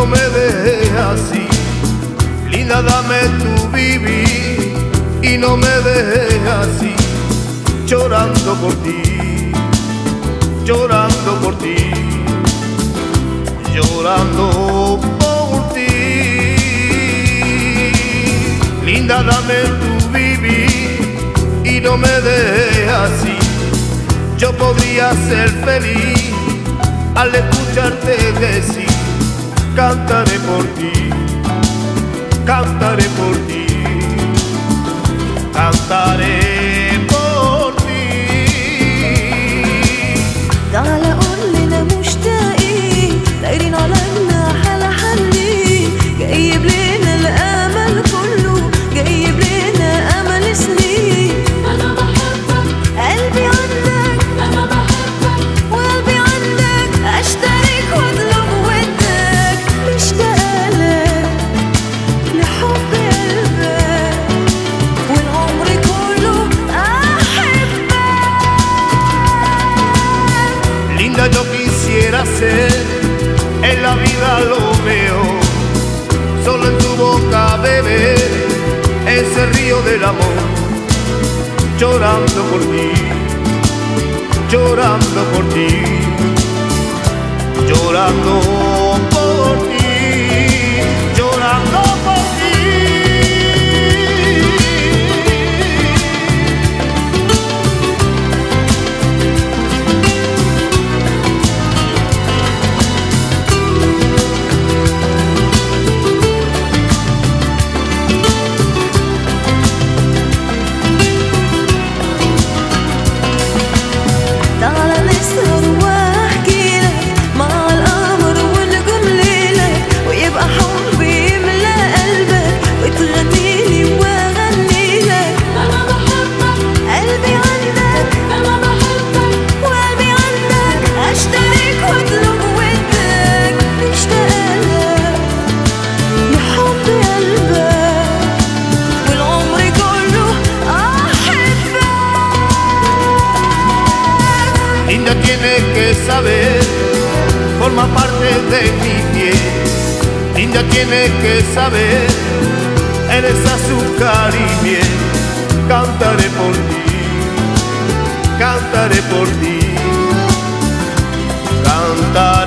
no me dejes así. Linda, dame tu vivir y no me dejes así. Llorando por ti, llorando por ti, llorando por ti. Linda, dame tu vivir y no me dejes así. Yo podría ser feliz al escucharte decir: cantaré por ti, cantaré por ti, cantaré por ti. تعال قولنا مشتاقين دايرين على جناح على حنين، جايب لنا الامل كله، جايب لنا امل سنين. انا بحبك قلبي عندك، انا بحبك وقلبي عندك، اشترك واطلب ودك، مشتاقة لك لحب قلبك والعمر كله احبك. Linda, yo quisiera ser en la vida lo mejor, solo en tu boca beber ese río del amor. Llorando por ti, llorando por ti, llorando por ti, llorando por ti. تعال نسهر واحكيلك مع القمر والنجوم ليلك، ويبقى حبي يملى قلبك وتغنيلي واغنيلك. انا بحبك قلبي عندك، انا بحبك وقلبي عندك، اشترك واطلب ودك، مشتاقة لك لحب قلبك والعمر كله احبك. Linda, tienes que saber, forma parte de mi piel. Linda, tienes que saber, eres azúcar y miel. Cantaré por ti, cantaré por ti, cantaré.